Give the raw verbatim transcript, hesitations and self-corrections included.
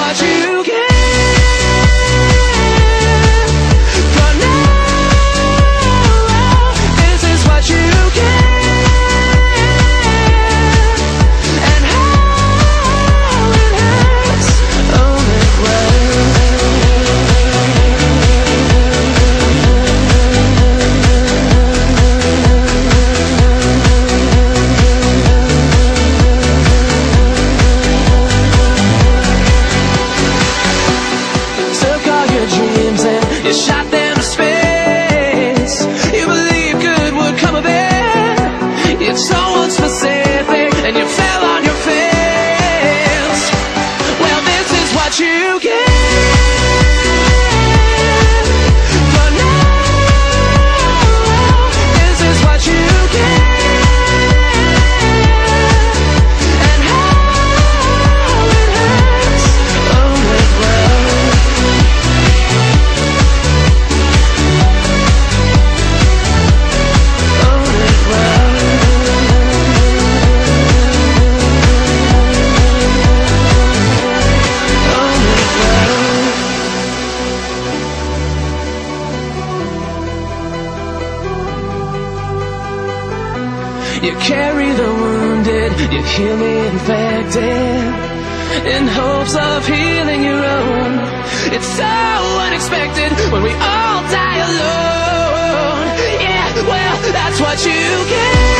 what you get. You shot them to space. You believe good would come of it. It's so unspecific, and you fell on your face. Well, this is what you get. For now, this is what you get. And how it hurts. Oh, it will. You carry the wounded, you heal me infected, in hopes of healing your own. It's so unexpected when we all die alone. Yeah, well, that's what you get.